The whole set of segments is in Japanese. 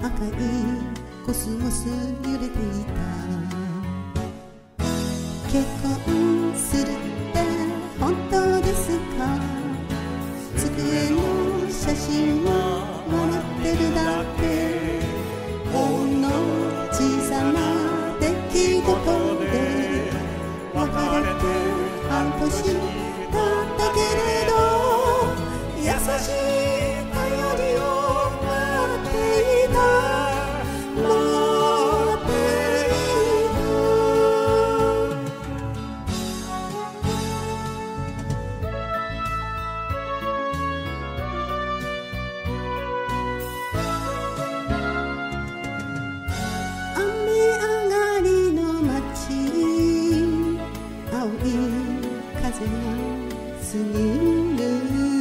赤いコスモス揺れていた。結婚するって本当ですか？机の写真をもらってるだけ。ほんの小さな出来事で別れて半年経ったけれど、優しい頼りを待っていた。風が過ぎる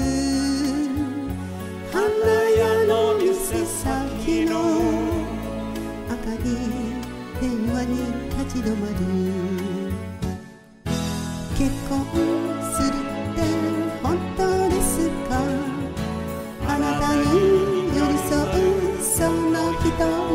花屋の店先の明かり、電話に立ち止まる。結婚するって本当ですか？あなたに寄り添うその人